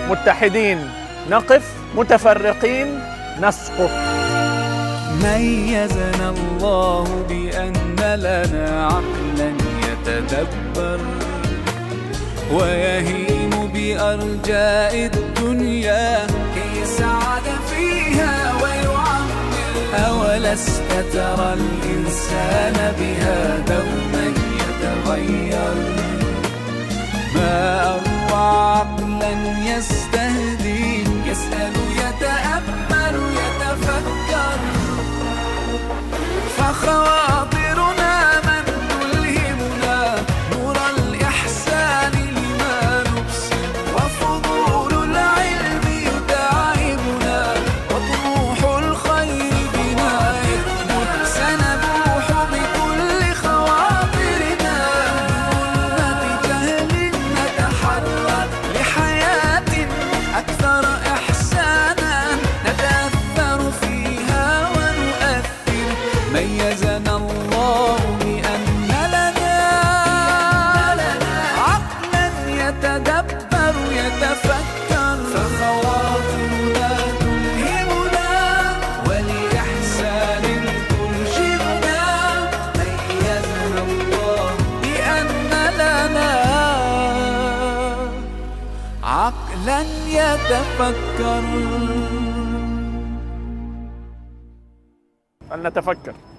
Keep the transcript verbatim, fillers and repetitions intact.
متحدين نقف، متفرقين نسقط. ميزنا الله بأن لنا عقلا يتدبر ويهيم بأرجاء الدنيا كي يسعد فيها ويعمر. أولست ترى الإنسان بها دوما يتغير؟ ما أروع عقلا يستهدي، يسأل يتأمل يتفكر. فخواطرنا من تلهمنا نور الإحسان لما نبصر، وفضول العلم يتعبنا وطموح الخير بنا يكبر. سنبوح بكل خواطرنا من جهل نتحرر لحياة أكثر إحسانا نتأثر فيها ونؤثر. ميزنا الله بأن لنا عقلا يتدبر يتفكر. فخواطرنا تلهمنا ولإحسان ترشدنا. ميزنا الله بأن لنا عقلا يتفكر. فلنتفكر.